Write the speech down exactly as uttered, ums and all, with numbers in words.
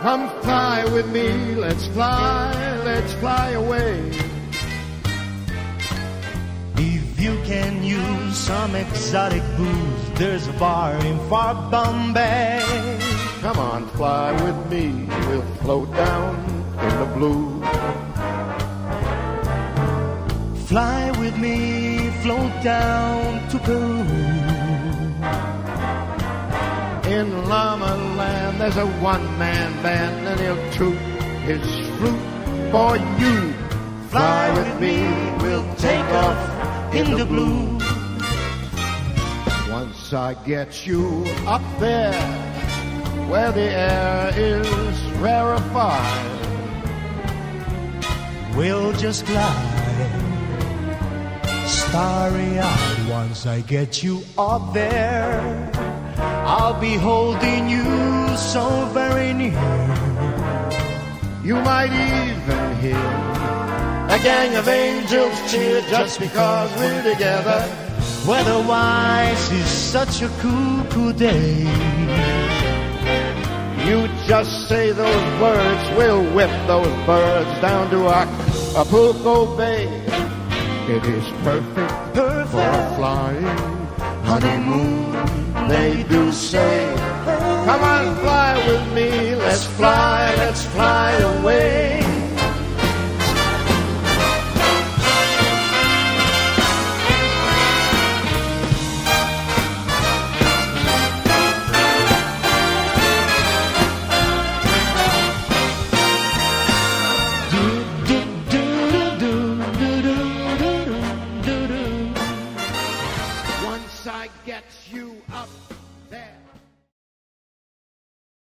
Come fly with me, let's fly, let's fly away. If you can use some exotic booze, there's a bar in far Bombay. Come on, fly with me, we'll float down in the blue. Fly with me, float down to Peru. In Llama Land, there's a one-man band, and he'll toot his flute for you. Fly with me, we'll take off in the blue. Once I get you up there, where the air is rarefied, we'll just glide, starry-eyed. Once I get you up there, I'll be holding you so very near. You might even hear a gang of angels cheer just because we're together. Weather-wise is such a cuckoo day. You just say those words, we'll whip those birds down to Acapulco Bay. It is perfect, perfect for a flying honeymoon, they do say. Come on, fly with me, let's fly, let's fly away. Once I get you up there.